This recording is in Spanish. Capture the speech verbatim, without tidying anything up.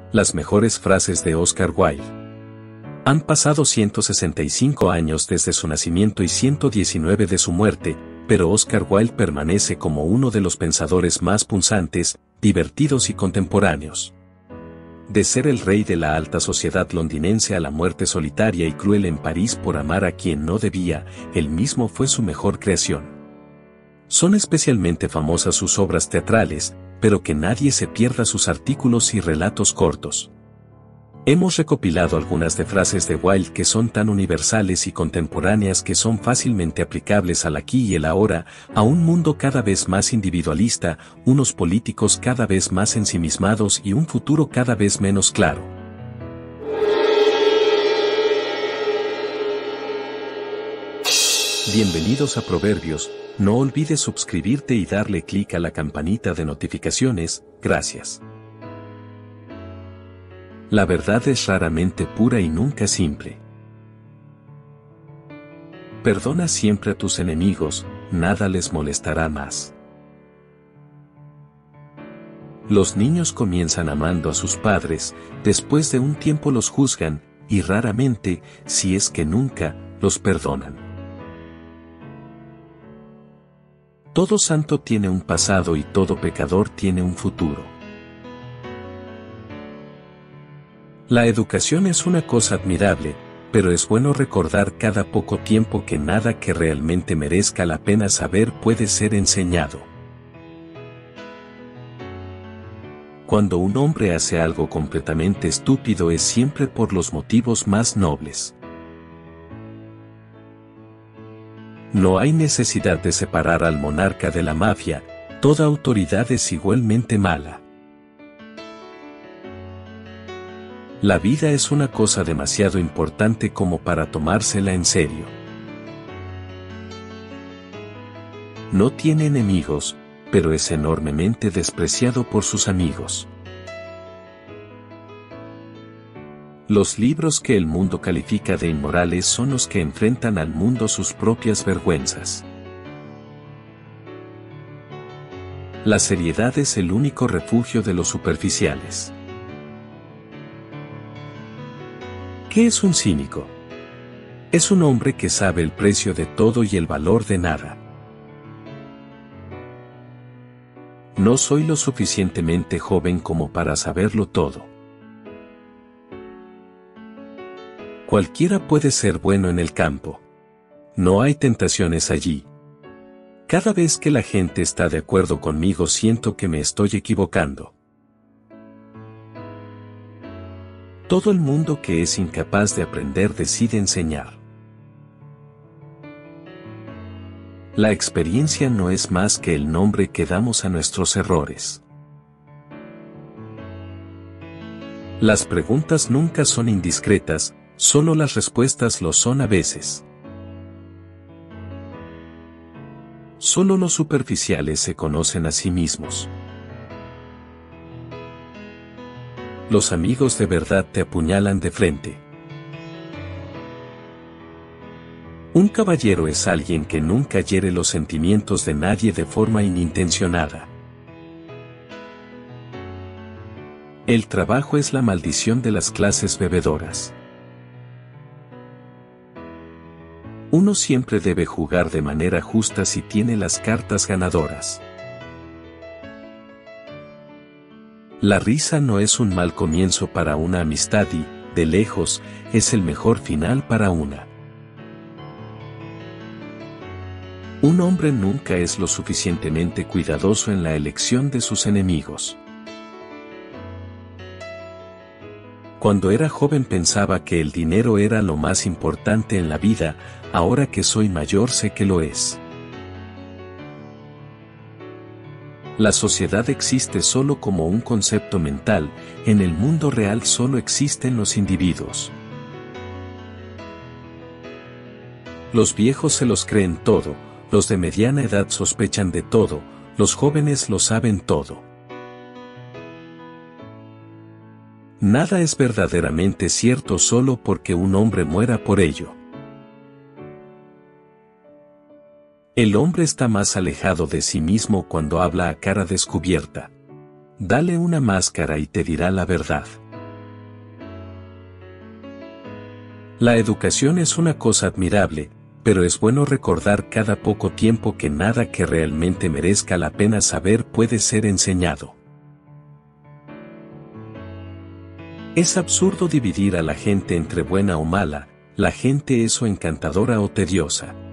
Las mejores frases de Oscar Wilde. Han pasado ciento sesenta y cinco años desde su nacimiento y ciento diecinueve de su muerte, pero Oscar Wilde permanece como uno de los pensadores más punzantes, divertidos y contemporáneos. De ser el rey de la alta sociedad londinense a la muerte solitaria y cruel en París por amar a quien no debía, él mismo fue su mejor creación. Son especialmente famosas sus obras teatrales, pero que nadie se pierda sus artículos y relatos cortos. Hemos recopilado algunas de frases de Wilde que son tan universales y contemporáneas que son fácilmente aplicables al aquí y el ahora, a un mundo cada vez más individualista, unos políticos cada vez más ensimismados y un futuro cada vez menos claro. Bienvenidos a Proverbios, no olvides suscribirte y darle clic a la campanita de notificaciones, gracias. La verdad es raramente pura y nunca simple. Perdona siempre a tus enemigos, nada les molestará más. Los niños comienzan amando a sus padres, después de un tiempo los juzgan, y raramente, si es que nunca, los perdonan. Todo santo tiene un pasado y todo pecador tiene un futuro. La educación es una cosa admirable, pero es bueno recordar cada poco tiempo que nada que realmente merezca la pena saber puede ser enseñado. Cuando un hombre hace algo completamente estúpido es siempre por los motivos más nobles. No hay necesidad de separar al monarca de la mafia, toda autoridad es igualmente mala. La vida es una cosa demasiado importante como para tomársela en serio. No tiene enemigos, pero es enormemente despreciado por sus amigos. Los libros que el mundo califica de inmorales son los que enfrentan al mundo sus propias vergüenzas. La seriedad es el único refugio de los superficiales. ¿Qué es un cínico? Es un hombre que sabe el precio de todo y el valor de nada. No soy lo suficientemente joven como para saberlo todo. Cualquiera puede ser bueno en el campo. No hay tentaciones allí. Cada vez que la gente está de acuerdo conmigo siento que me estoy equivocando. Todo el mundo que es incapaz de aprender decide enseñar. La experiencia no es más que el nombre que damos a nuestros errores. Las preguntas nunca son indiscretas, solo las respuestas lo son a veces. Solo los superficiales se conocen a sí mismos. Los amigos de verdad te apuñalan de frente. Un caballero es alguien que nunca hiere los sentimientos de nadie de forma inintencionada. El trabajo es la maldición de las clases bebedoras. Uno siempre debe jugar de manera justa si tiene las cartas ganadoras. La risa no es un mal comienzo para una amistad y, de lejos, es el mejor final para una. Un hombre nunca es lo suficientemente cuidadoso en la elección de sus enemigos. Cuando era joven pensaba que el dinero era lo más importante en la vida, ahora que soy mayor sé que lo es. La sociedad existe solo como un concepto mental, en el mundo real solo existen los individuos. Los viejos se los creen todo, los de mediana edad sospechan de todo, los jóvenes lo saben todo. Nada es verdaderamente cierto solo porque un hombre muera por ello. El hombre está más alejado de sí mismo cuando habla a cara descubierta. Dale una máscara y te dirá la verdad. La educación es una cosa admirable, pero es bueno recordar cada poco tiempo que nada que realmente merezca la pena saber puede ser enseñado. Es absurdo dividir a la gente entre buena o mala, la gente es o encantadora o tediosa.